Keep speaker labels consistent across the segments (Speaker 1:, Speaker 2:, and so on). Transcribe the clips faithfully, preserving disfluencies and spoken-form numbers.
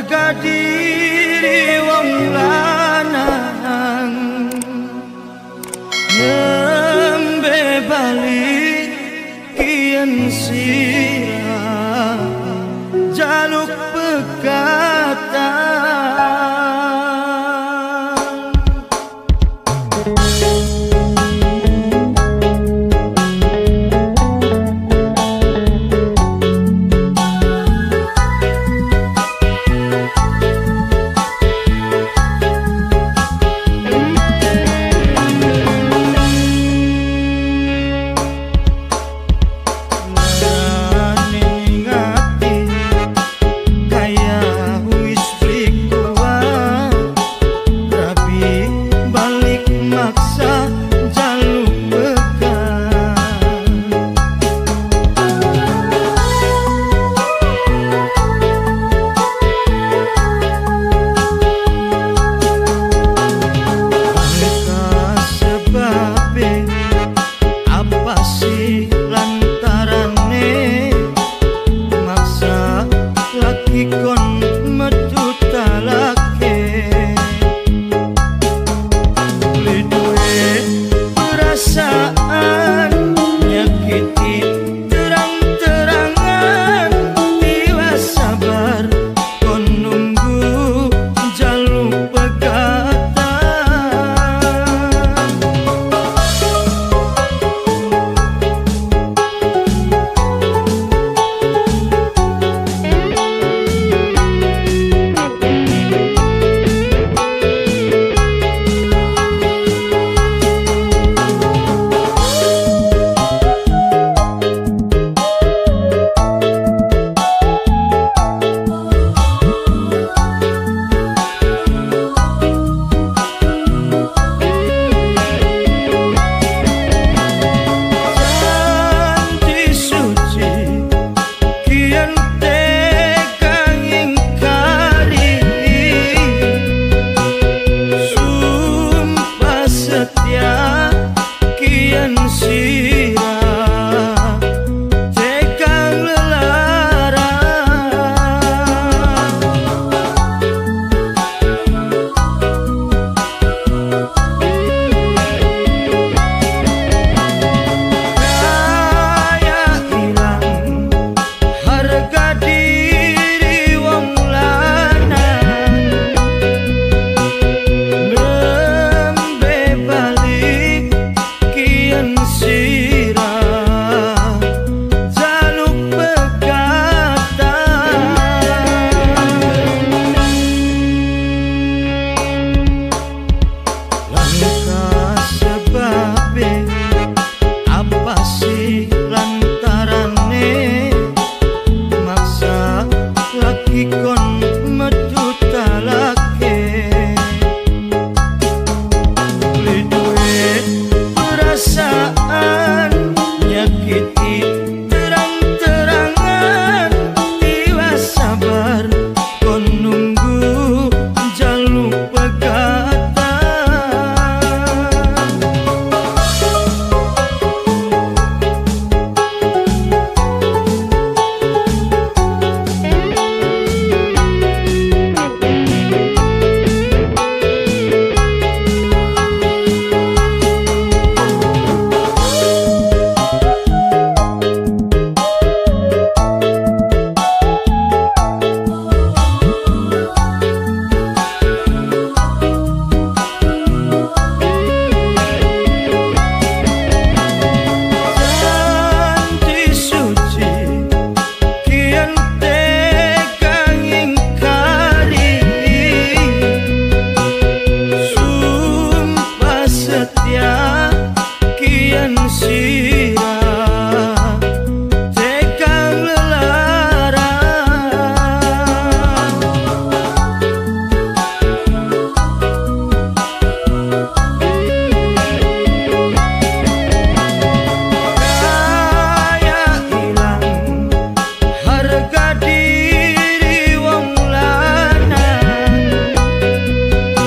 Speaker 1: harga diri wong lanang nembe balik kian sirah jaluk pegatan.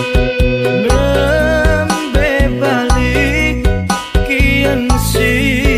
Speaker 2: See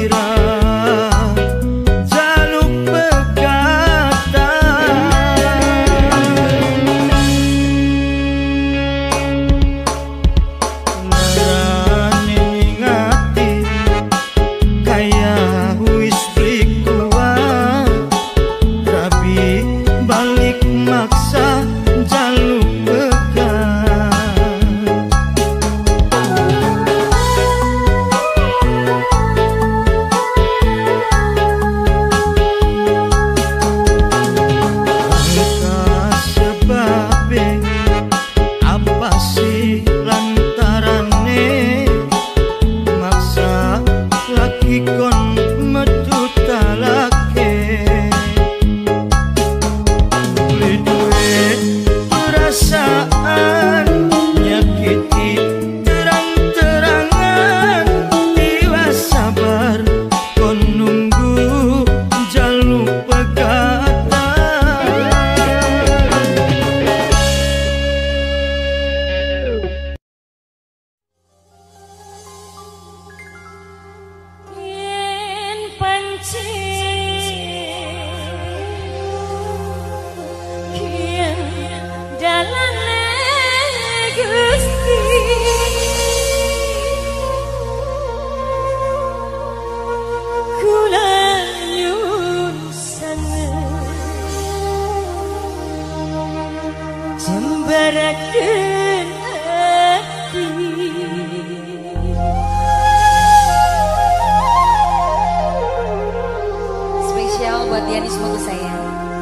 Speaker 2: Spesial buat Diani semoga saya.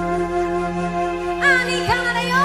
Speaker 2: Ani Kanayo.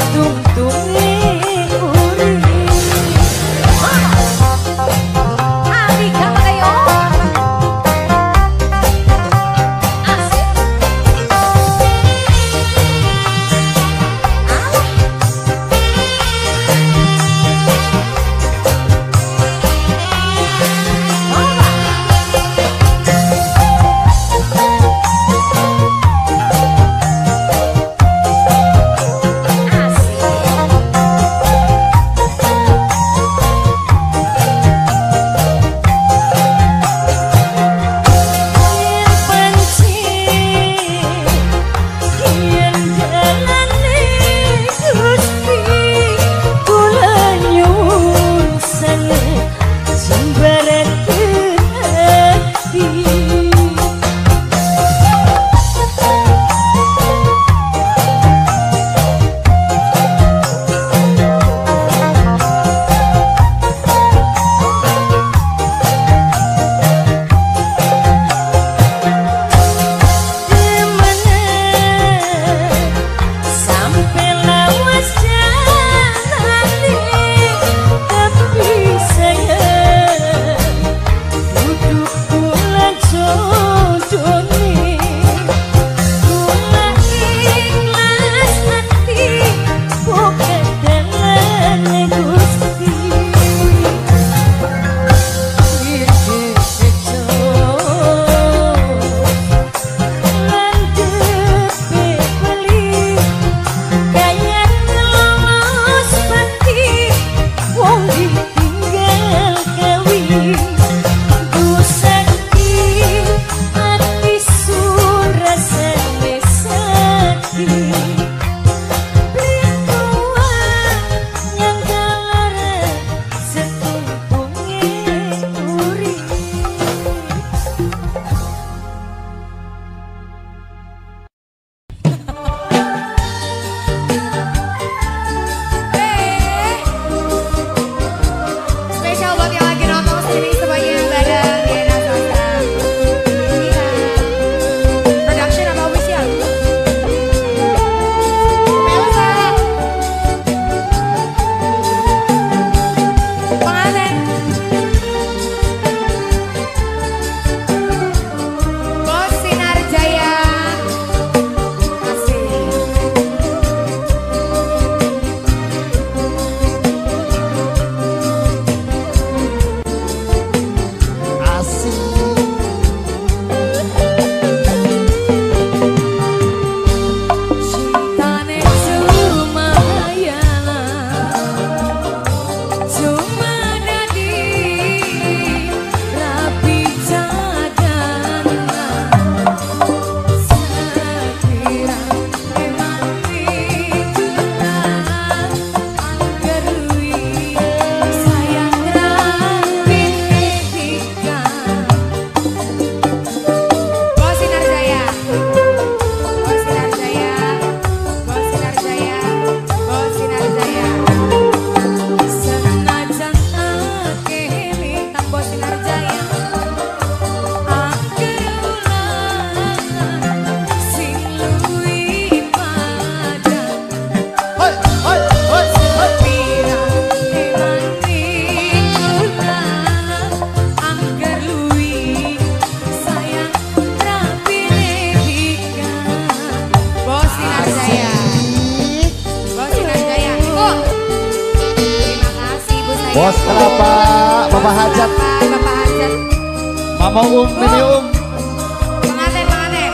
Speaker 3: Bos Kelapa, Bapak Hajat,
Speaker 2: Bapak Hajat,
Speaker 3: Mama Um, Mimi Um,
Speaker 2: pengantin, pengantin,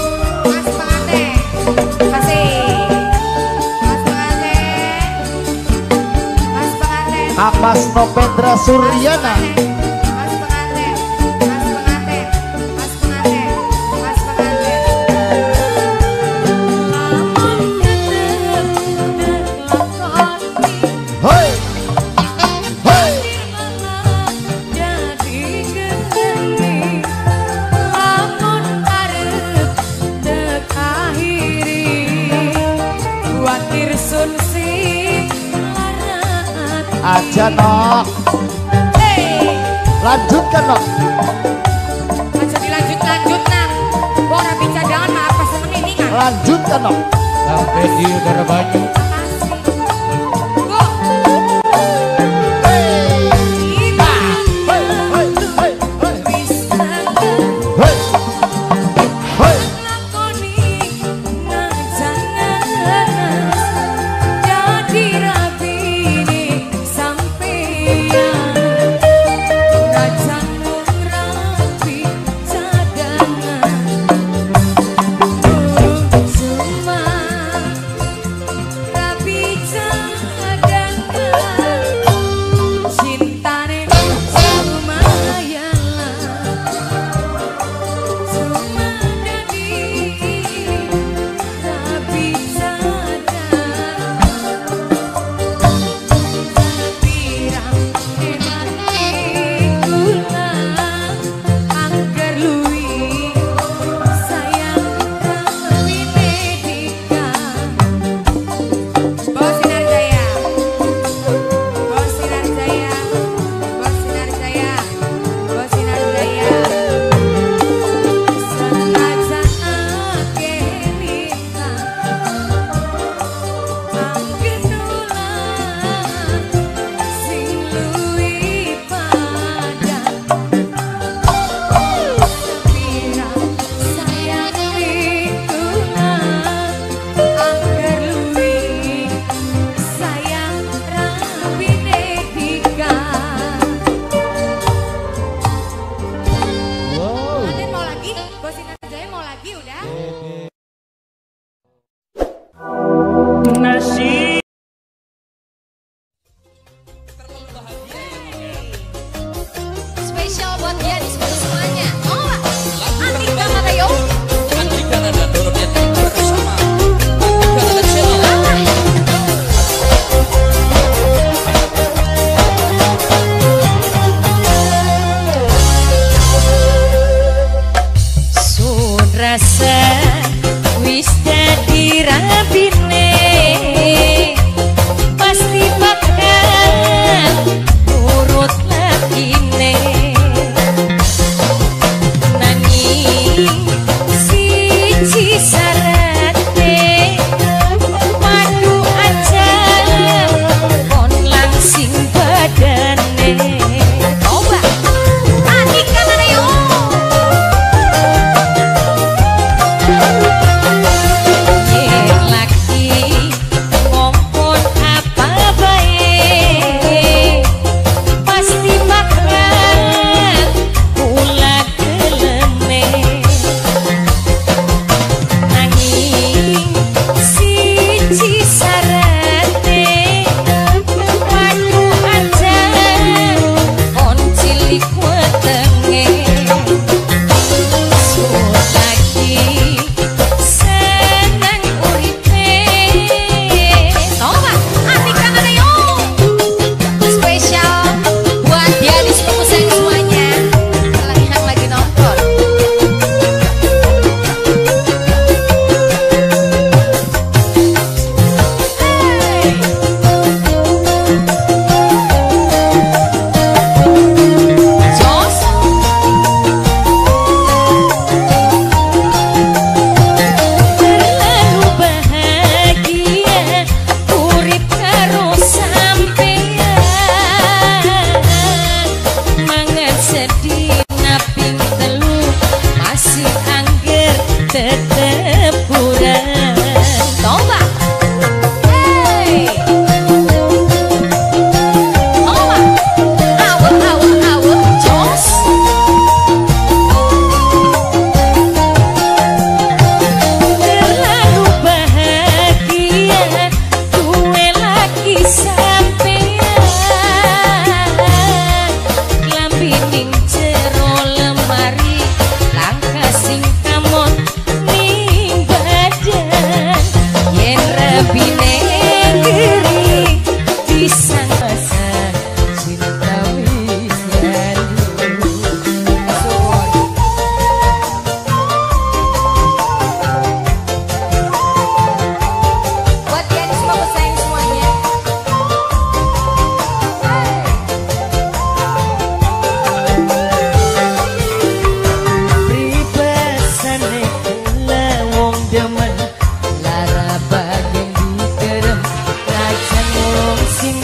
Speaker 2: Mas pengantin, kasih, Mas pengantin, Mas pengantin,
Speaker 3: Amas Nopendra Suryana,
Speaker 2: Mas pengantin, Mas pengantin, Mas pengantin, Mas pengantin.
Speaker 3: hoi, hoi, aja nok, lanjutkan nok,
Speaker 2: Aja dilanjut lanjut nang, orang cadangan mah apa seneng ini kan?
Speaker 3: lanjutkan nok.
Speaker 4: Sampai di Udara Banyu.
Speaker 2: Makasih.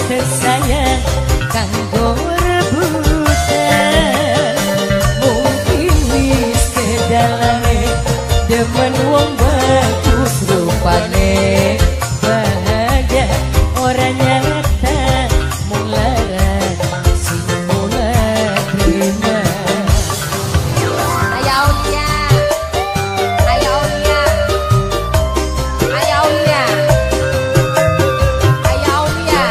Speaker 4: tersayang kanggo rebutan mungkin wis kedalane demen wong bagus rupane bahagia orang nyata mung larang sing mulai terima.
Speaker 2: Ayo Aulia, ayo Aulia, ayo Aulia, ayo Aulia,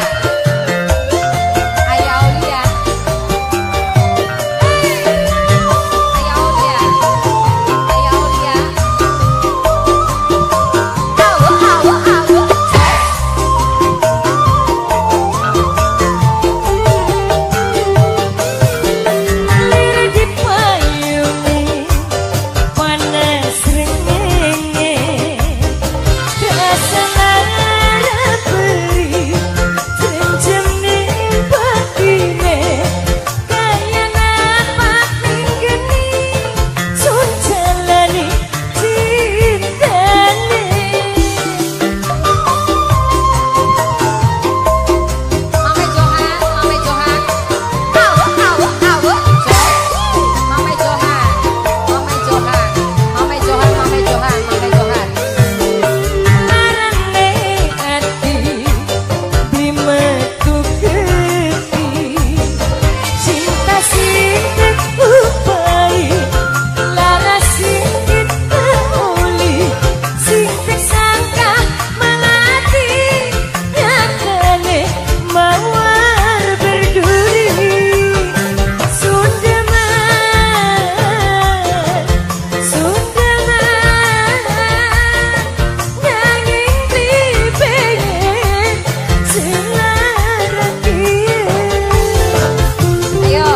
Speaker 2: ayo Aulia, ayo Aulia, ayo Aulia. Awo, awo, awo.
Speaker 4: Lir dipayungi panas rengenge rasa lara beri jenjene batine kaya napak ning geni sun jalani cintane.
Speaker 2: Mame Johan, Mame Johan. Awo, awo, awo. Mame Johan, Mame Johan, Mame Johan, Mame Johan, Mame Johan.
Speaker 4: Marane ati blimetu geti cinta sing tepupai lara sing kita uli sing tersangka melati nyatane mawar berduri Sundeman Sundeman nanging dipengen selara
Speaker 2: Ayo.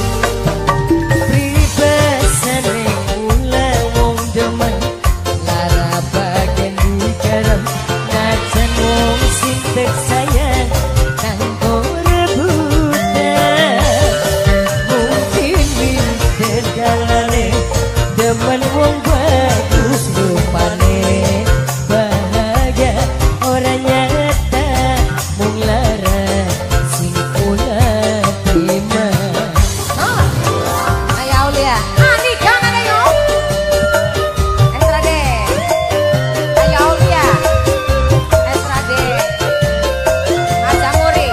Speaker 4: pribesane mula wong demen lara bagian dikerem najan wong sing tersayang kanggo rebutan mungkin winter galane demen wong bagus rupane bahagia orang nyata mung lara sing kula terima.
Speaker 2: Oh. Ayo Aulia. Ani jangan ayo. Estrade. Ayo Aulia. Estrade. Majamuri.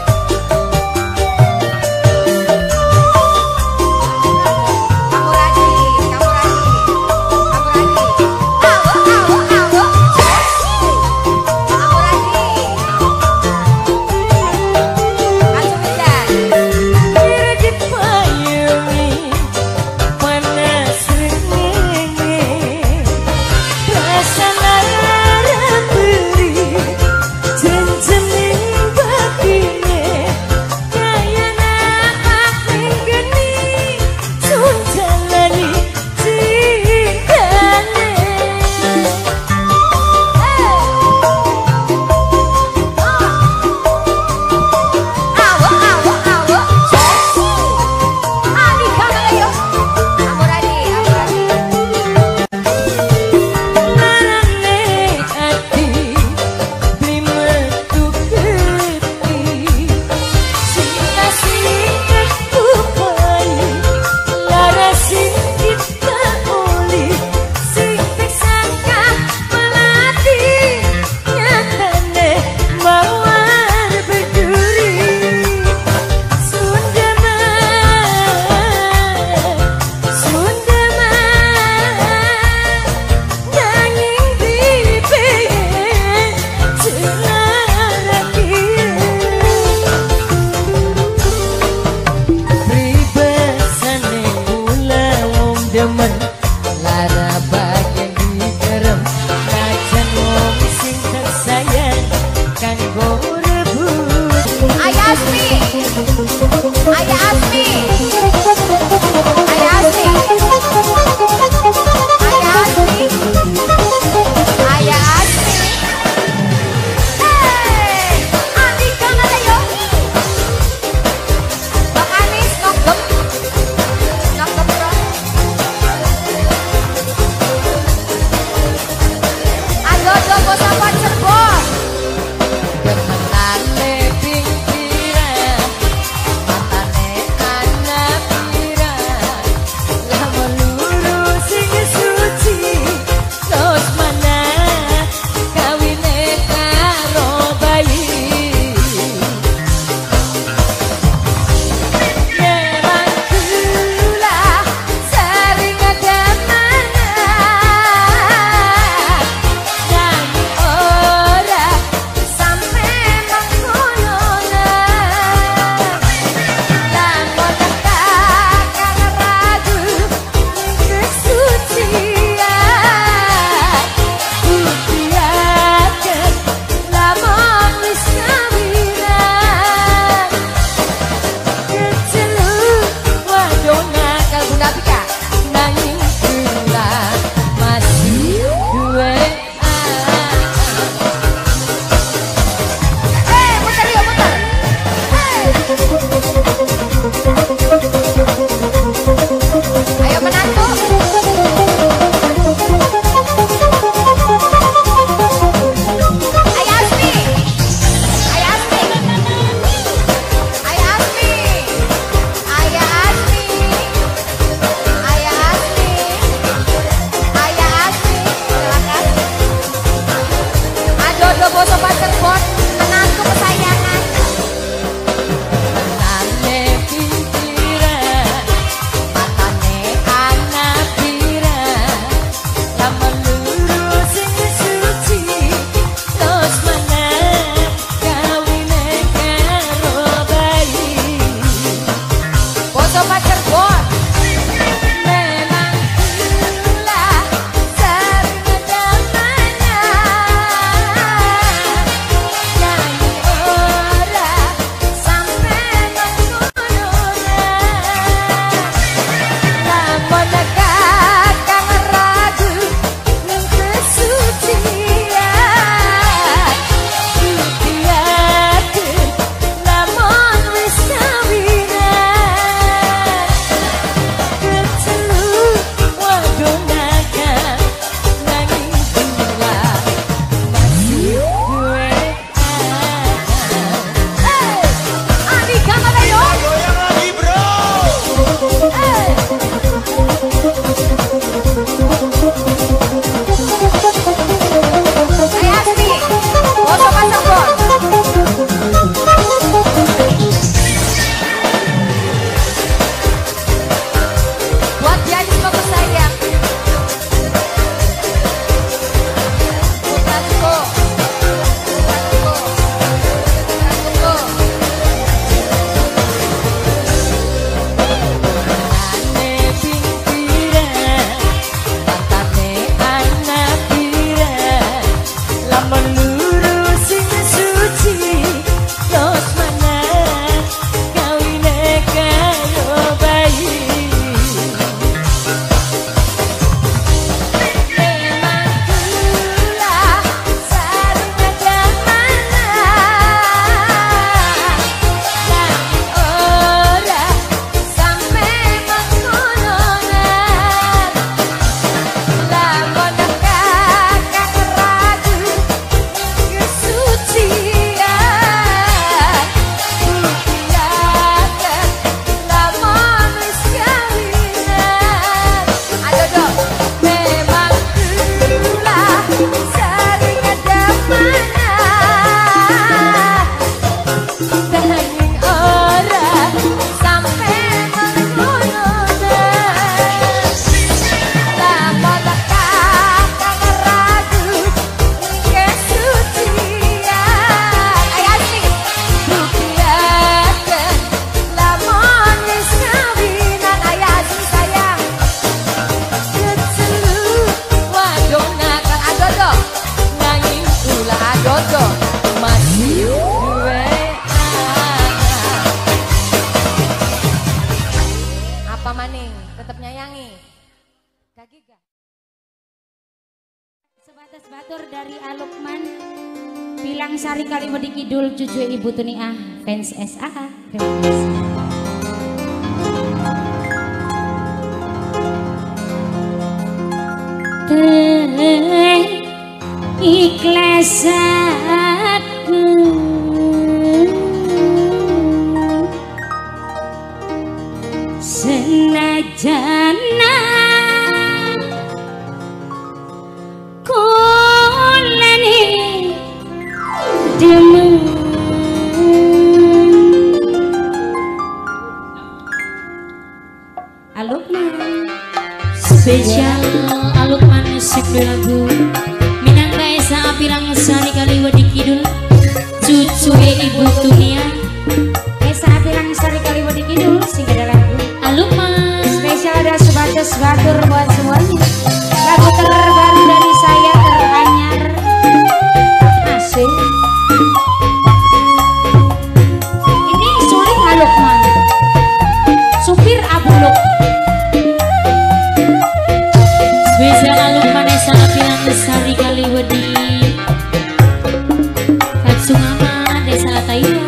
Speaker 2: Kamu lagi, kamu lagi. Kamu lagi. Awo, awo, awo. Kamu lagi. Langsung pindah.
Speaker 4: Lir dipayungi panas rengenge rasa lara beri jenjene batine kaya napak ning geni sun jalani cintane.
Speaker 2: Awo, awo, awo. Ani jangan ayo. Kamu lagi, kamu lagi.
Speaker 4: Marane ati blimetu geti cinta sing tepupai lara sing kita uli sing tersangka melati nyatane mawar berduri Sundeman Sundeman nanging dipengen selara pribesane mula wong demen lara bagian dikerem najan wong sing tersayang kanggo rebut.
Speaker 2: Ayah Asmi. Ayah Asmi. Ayah Asmi. Ayah Asmi. Ayah Asmi. Hey, Ani jangan ayo. Bang Anis nogem. Nogem bro. Aduh, aduh, bos apa cerbon.
Speaker 4: Demenane pinggi
Speaker 2: Sari Kaliwadi Kidul, cucu Ibu Tuniah, fans S A A. Terima kasih. Ikhlas aku senajan kulane demen Alukman spesial Alukman sebuah lagu Minangka Esa Apirang Sari Kaliwadi Kidul, cucu Ibu Tuniah. Esa Apirang Sari Kaliwadi Kidul, sing ada lagu Alukman spesial ada sebatas batur buat semuanya. Lagu terbaru dari saya teranyar asik. Ini sulit Alukman, supir Abuluk. Spesial Alukman Esa Apirang Sari Kaliwadi Katsungama Desa Taiwan.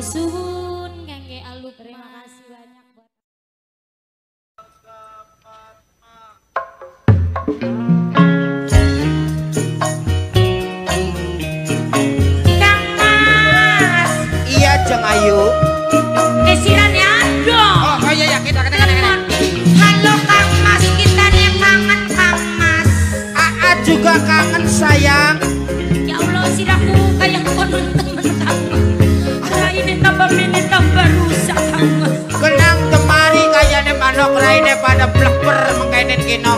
Speaker 2: suwun kangge aluk. Terima kasih banyak.
Speaker 5: Kang Mas. Iya Jeng Ayu.
Speaker 2: Eh siran ya dong.
Speaker 5: Oh, oh iya ya kita kita kita. Halo Kang Mas, kita nih kangen Kang Mas. Aa juga kangen sayang.
Speaker 2: Ya Allah siraku kayak konon temen kamu. Ada ini tambah mini tambah rusak Kang Mas.
Speaker 5: Kenang kemari kayaknya manok lainnya pada bleper mengkainin kino.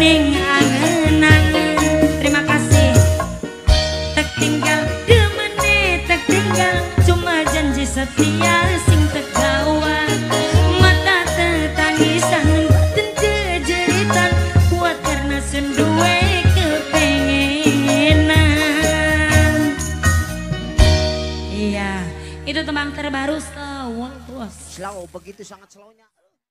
Speaker 2: ning angen-angen. Terima kasih. Tertinggal demene tertinggal cuma janji setia sing tegawa. Mata tetangisan batin kejeritan kuat karena senduwe kepengenan. Iya, itu tembang terbaru slow bos.
Speaker 5: Slow, begitu sangat slownya.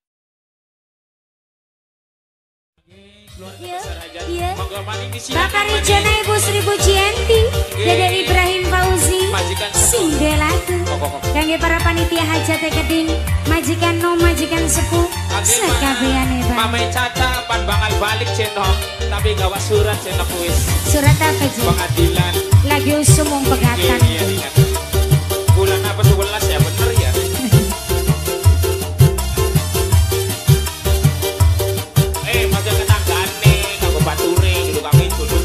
Speaker 2: Iya, iya. Bakar Ijana Ibu Seribu Cienti, Dede Ibrahim Fauzi, Sindelatu. Kangge para panitia hajat keding, majikan nom, majikan sepuh, sekabeane Pak.
Speaker 6: Mamai Caca pan bakal balik centong, tapi gawa surat centong kuis.
Speaker 2: Surat apa sih?
Speaker 6: Pengadilan.
Speaker 2: Lagi usum wong pegatan.
Speaker 6: Iya, iya. Bulan apa sebelas ya bener ya? Eh, masa ketanggaan nih, kanggo bature gitu kami dulu.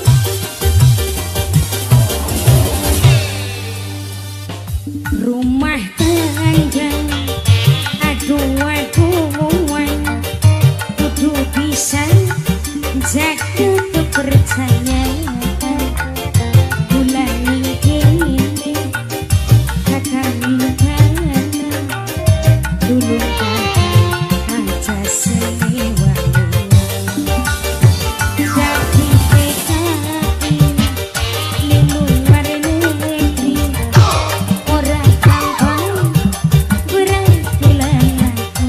Speaker 2: Rumah tangga, aduh aduh, kudu bisa jaga kepercayaan. Bulan ini kakak minta dulu aja sewa. Tapi tekad di luar negeri orang gampang berangkulan aku.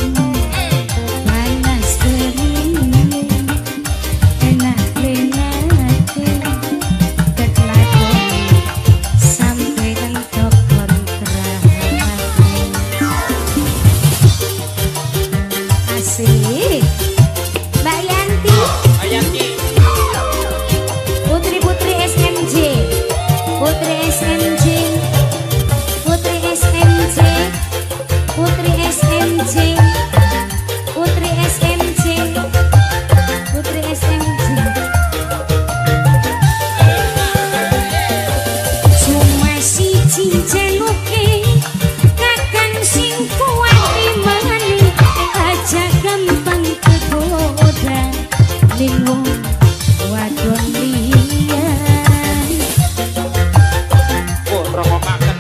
Speaker 2: Panas tering enak renate kekelakon sampai entok kontrak. Asik Mbak Yanti,
Speaker 6: Ayanti,
Speaker 2: putri-putri S M J, putri S M J, putri S M J, putri S M J, putri S M J, putri S M J. Cuma siji jeluke kakang sing kuat imane aja gampang kegoda ning wong wadon liyan.
Speaker 6: oh rokokaken,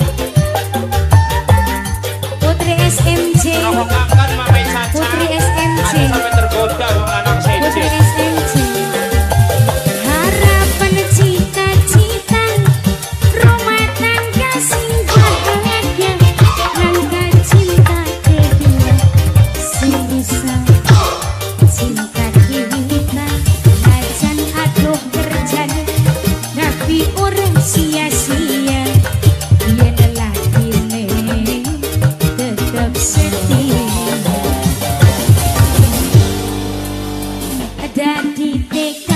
Speaker 2: Putri S M J,
Speaker 6: rokokaken Mamai Caca.
Speaker 2: Putri S M J,
Speaker 6: Ada sampai tergoda wong lanang
Speaker 2: Putri
Speaker 6: seje.
Speaker 2: S M J. Harapan cita-cita rumah tangga sing bahagia, rangka cinta kedua sing bisa cinta kita. Ajan aduh kerjanya tapi orang sia-sia. Yen lelakine tetap setia. Ada di T K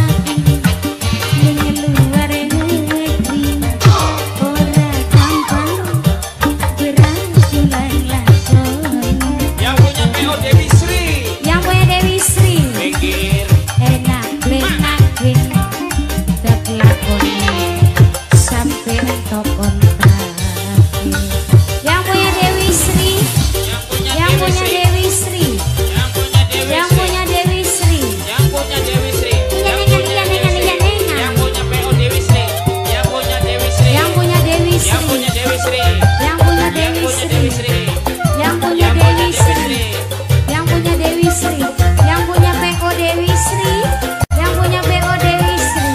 Speaker 2: ning luar negeri ora gampang berangkulan lakon.
Speaker 6: Yang punya P O Dewi Sri,
Speaker 2: Yang punya Dewi Sri
Speaker 6: pikir
Speaker 2: enak lenakin tapi lakonnya sampai entok kontrak. Yang punya Dewi Sri,
Speaker 6: yang punya
Speaker 2: yang
Speaker 6: Dewi
Speaker 2: punya
Speaker 6: Sri,
Speaker 2: Dewi Sri,
Speaker 6: yang punya Dewi
Speaker 2: yang
Speaker 6: Sri,
Speaker 2: punya Dewi Sri.
Speaker 6: yang punya Dewi Sri,
Speaker 2: Iya,
Speaker 6: yang
Speaker 2: iya,
Speaker 6: punya
Speaker 2: iya,
Speaker 6: Dewi
Speaker 2: iya,
Speaker 6: Sri,
Speaker 2: iya, iya.
Speaker 6: yang punya P O Dewi Sri, yang punya Dewi Sri,
Speaker 2: Yang punya Dewi
Speaker 6: yang
Speaker 2: Sri,
Speaker 6: punya Dewi Sri,
Speaker 2: yang punya
Speaker 6: yang
Speaker 2: Dewi
Speaker 6: punya Dewi
Speaker 2: Sri,
Speaker 6: Sri,
Speaker 2: yang punya
Speaker 6: yang punya
Speaker 2: Dewi
Speaker 6: Dewi
Speaker 2: Sri,
Speaker 6: Sri.
Speaker 2: yang punya Dewi Sri, yang punya P O Dewi Sri, yang punya P O Dewi Sri.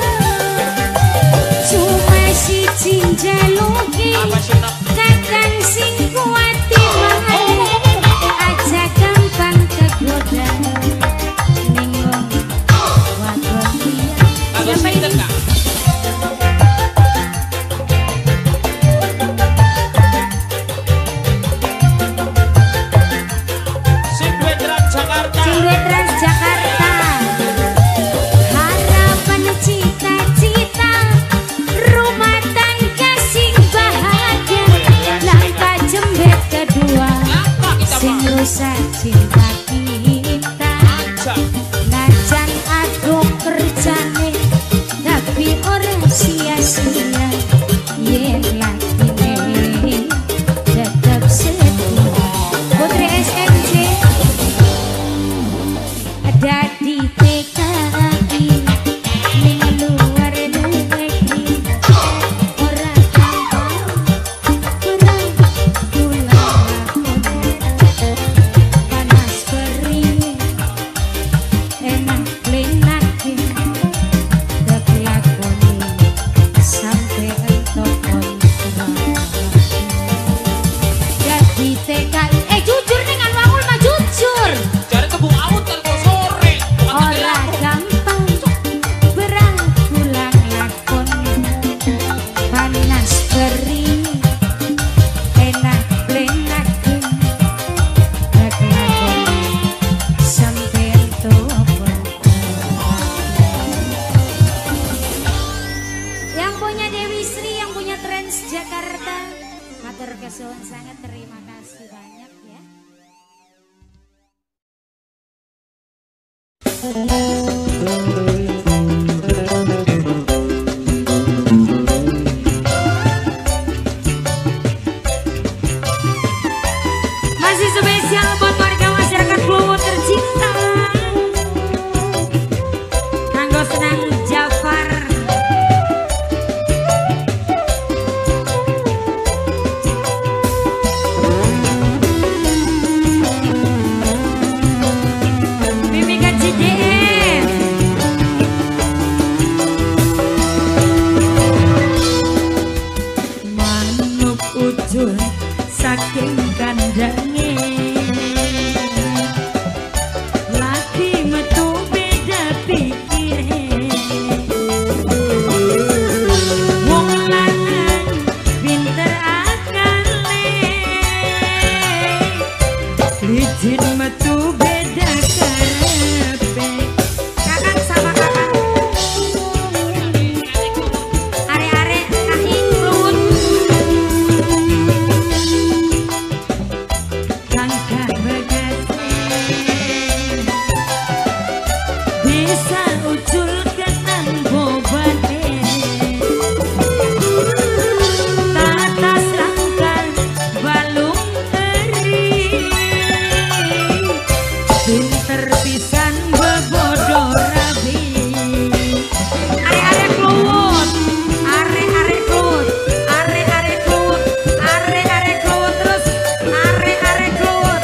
Speaker 2: Cuma si cinjaluki
Speaker 6: Apa sih nak?
Speaker 2: kakang sing kuat imane aja gampang kegoda ning wong wadon liyan.
Speaker 6: Lagu
Speaker 2: Siapa
Speaker 6: sinten
Speaker 2: ini?
Speaker 6: kak? Sindwedran Jakarta.
Speaker 2: Cindwe Transjakarta. Harapan cita-cita rumah tangga sing bahagia, langkah jembet kedua
Speaker 6: Apa kita
Speaker 2: sing
Speaker 6: mau?
Speaker 2: rusak cinta kita.
Speaker 6: Aja.
Speaker 2: Najan aduh kerjane tapi orang sia-sia. Yen lakine tetap setia. Putri S M J ada di T Masih spesial buat warga masyarakat Kluwut tercinta. Kanggo senang Jafar. Mimi K C D M. Manuk ucul saking kandange lagi metu beda pikire wong lanang pinter akale licin metu beda karepe kakang sama kakang are-are kahi Kluwut langkah bekasi bisa ucul kenang bobane tatas langkah balung eri pinter pisan bebodo rabi are-are Kluwut are-are Kluwut are-are Kluwut are-are Kluwut terus are-are Kluwut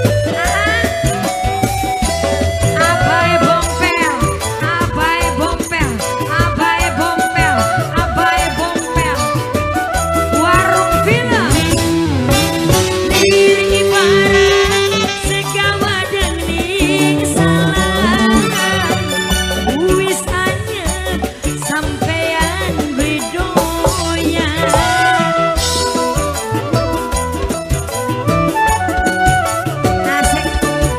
Speaker 2: abai bompel abai bompel abai bompel abai bompel warung film diri ibarat sekawadan ning salah wis anyep sampean bedoyan asik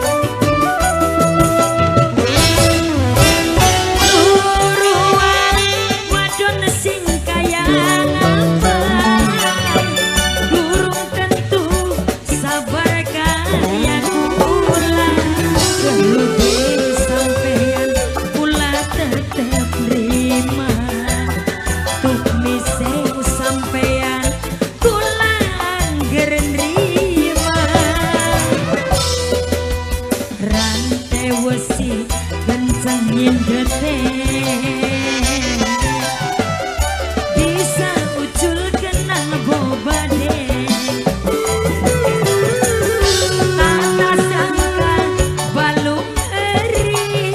Speaker 2: Turuan wadon sing kaya apa durung tentu sabar kaya kula kelubi sampean kula tetep terima tuk mise sampean kula angger nerima rantai wesi kenceng nyindete bisa ucul kenang bobade tatas angka balung eri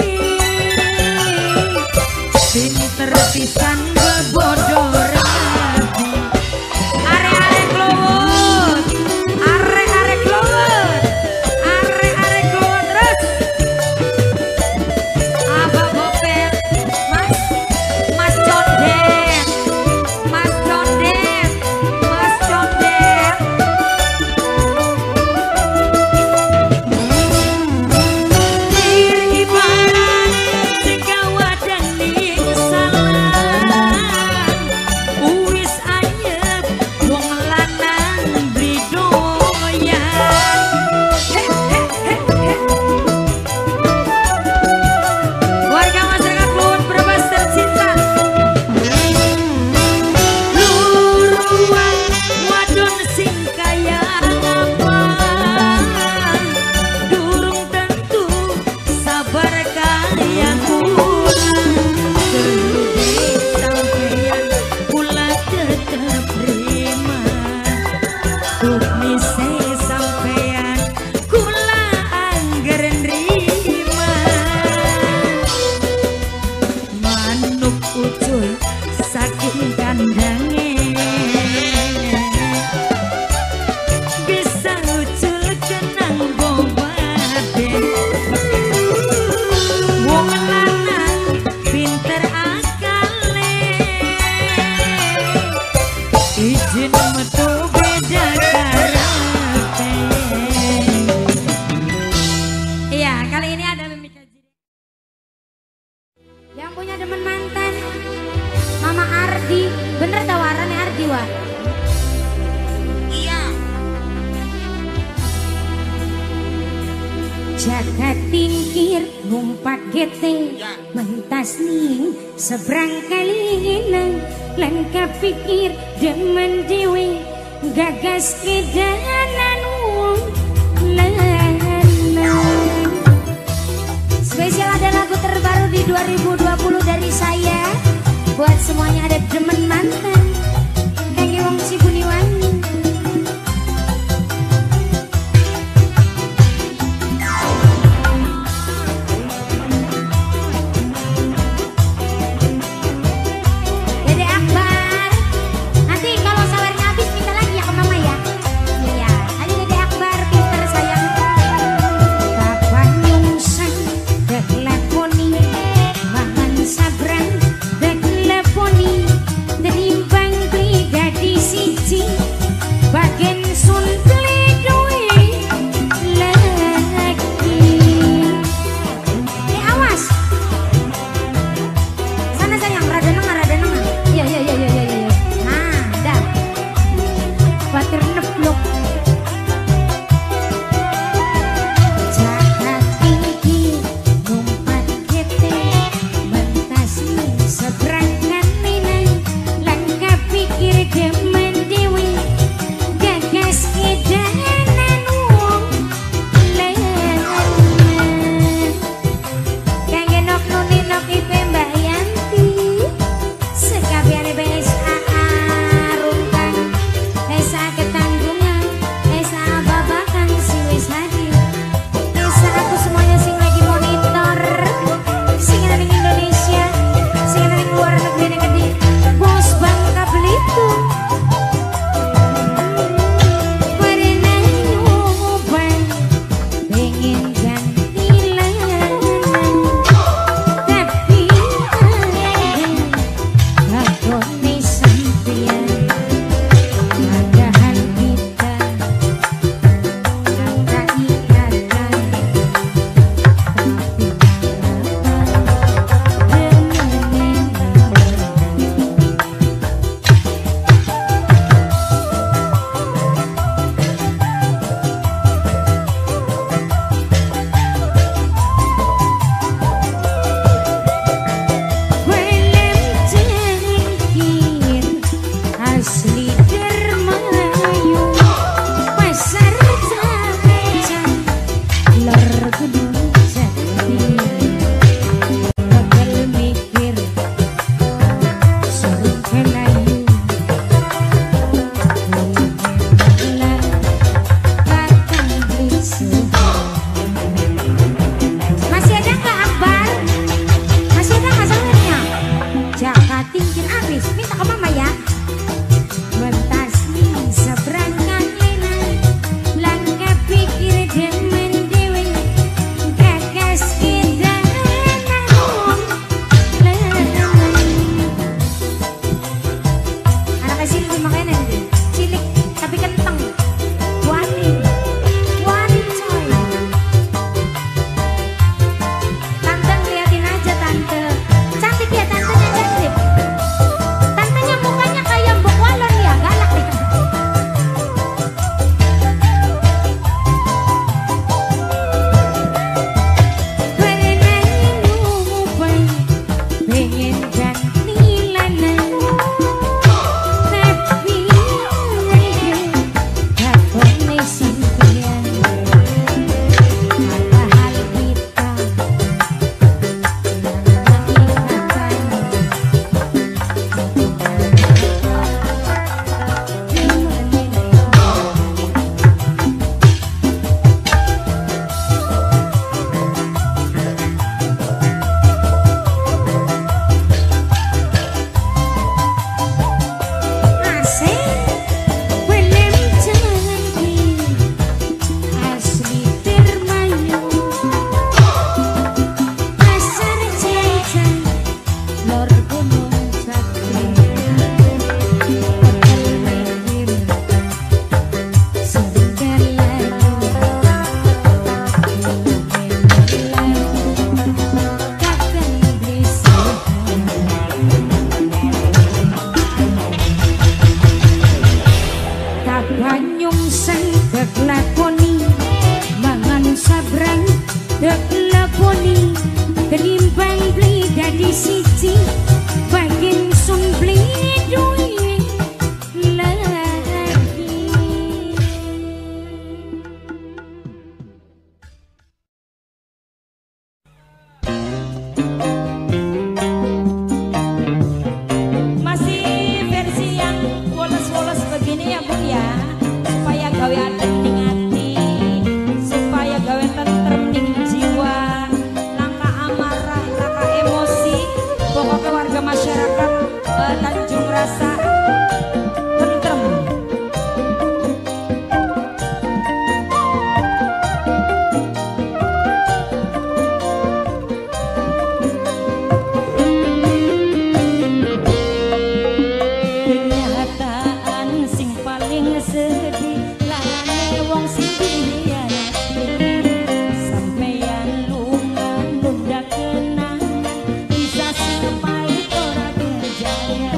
Speaker 2: pinter pisan bebodo rabi are-are Kluwut are-are Kluwut are-are Kluwut terus abah bopel mas mas condet mas condet mas condet diri ibarat sekawadan ning salah wis anyep wong lanang bridoyan Heh, heh, heh, heh. Warga masyarakat Kluwut Brebes tercinta luruan wadon sing kaya apa durung tentu sabar kaya kula kelubi sampean kula tetep terima tuk mise sampean kula angger nerima manuk ucul saking kandange bisa ucul kenang bobade wong lanang pinter akale izin metu beda karepe. Iya, kali ini ada Mimi K C D. Yang punya demen mantan Mama Ardi, bener tawarannya Ardi wah.
Speaker 5: Iya.
Speaker 2: jagat tingkir numpak gete mentas ning seberang kali nang lan kapikir demen dewe gagas kedanan wong lanang. Spesial ada lagu terbaru di dua ribu dua puluh dari saya buat semuanya ada demen mantan kangge wong Cibuniwangi. Sabrang dek leponi derimbang
Speaker 5: rasa tentrem.
Speaker 2: Kenyataan sing paling sedih lane wong sing dihianati. Sampeyan lunga nunda kenangan bisa sepait ora berjaya.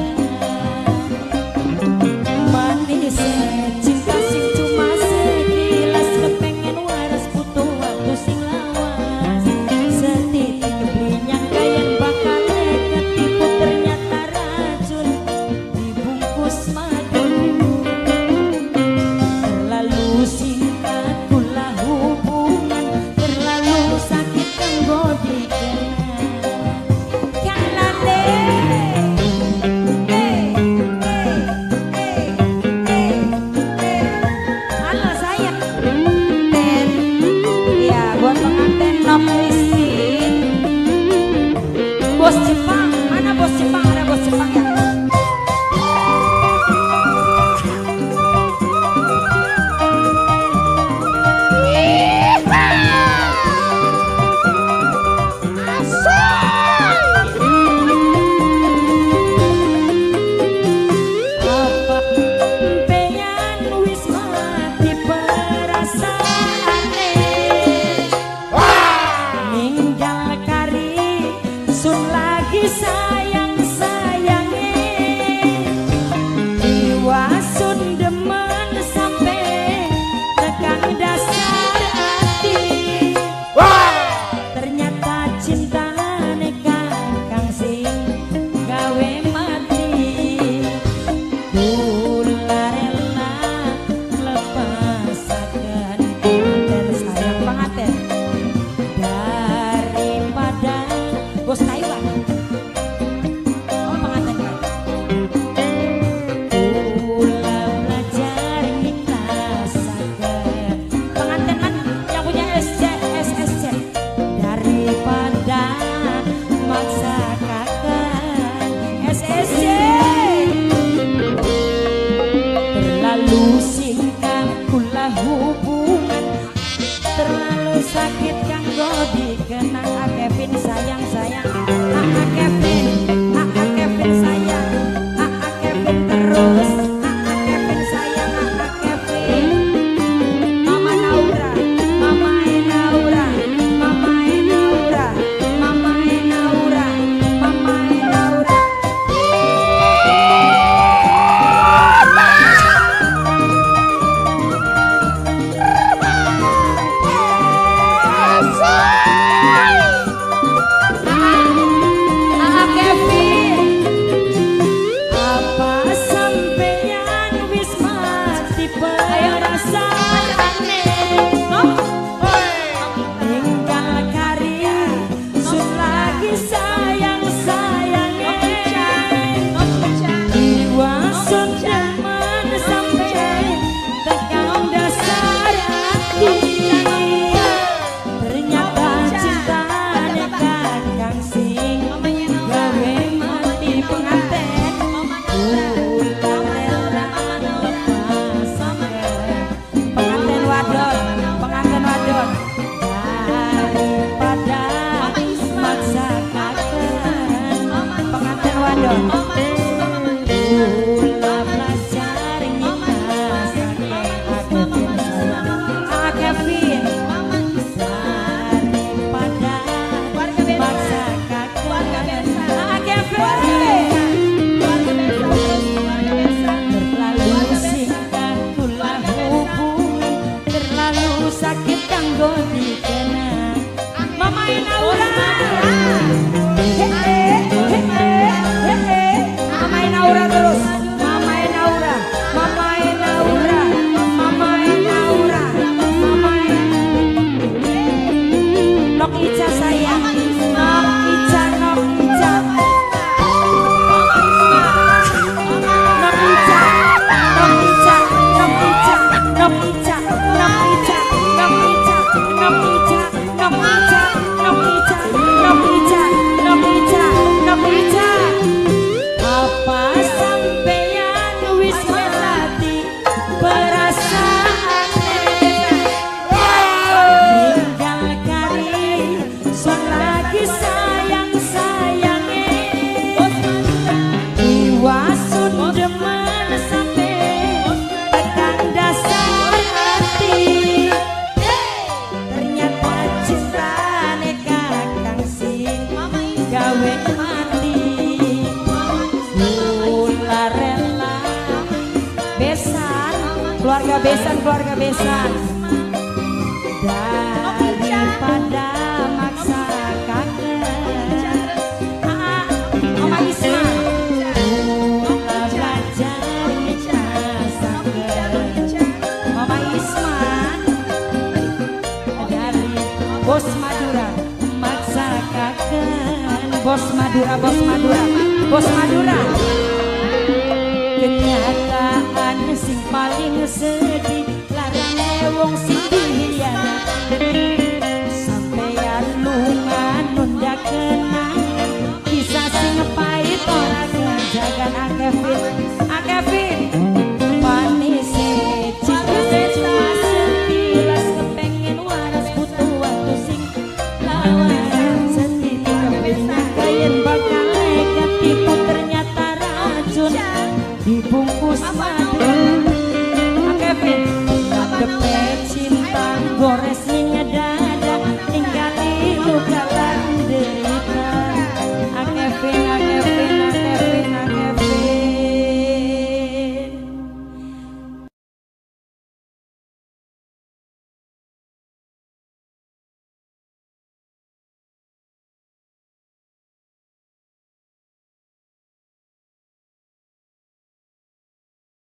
Speaker 2: Manis cinta sing cuma sekilas kepengen waras butuh waktu sing lawas. Setitik belinya kayan bakal ketipu ternyata racun dibungkus madu. Terlalu singkat pula hubungan, terlalu sakit kanggo dikenal. Kalane
Speaker 5: Halo sayang. Ten. Iya, buat pengantin Nok Christine. Bos Jepang, mana bos Jepang? Ada bos Jepang ya?
Speaker 2: apa pengen wis mati perasaane. Ninggal kari sun lagi sayang-sayange. Diwasun demen sampe tekan dasar hati. Ternyata cintane kakang sing gawe mati. Kula rela lepasaken pengantin sayang pengantin daripada bos Taiwan. Oh pengantin kan. Kula belajar ngikhlasaken pengantin kan yang punya S C S S C daripada maksa kakak S S C. Terlalu singkat pula hubungan, terlalu sakit kanggo dikenang. Ah Kevin sayang sayang, ah ah Kevin, ah ah Kevin sayang, ah ah Kevin terus, ah ah Kevin sayang, ah ah Kevin.
Speaker 5: Mama Naura, Mama Naura, Mama Naura, Mama Naura, Mama Naura. Ah, Kevin.
Speaker 2: Apa sampeyan wis mati perasaane. Tinggal karya sun lagi sayang-sayange. Diwasun demen sampe tekan dasar hati. Ternyata cintane kakang sing gawe mati pengantin. Kula rela lepasaken
Speaker 5: Pengantin wadon, pengantin wadon.
Speaker 2: daripada maksa kakak
Speaker 5: gawe mati Kula rela besan keluarga besan keluarga besan daripada maksa kangen Mama Isma Kula belajar Mama Isma dari Bos Madura maksa kangen Bos Madura Bos Madura Bos Madura kenyataan sing paling sedih larane wong sing dihianati sampeyan lungan nunda kenang kisah sing pahit ora kejagan Akevin Akevin manis cinta sejuta sekilas kepengen waras butuh waktu sing lawan sedih kepengen kayen bakal lekat tipu ternyata racun dibungkus madu Kevin dapet cinta gores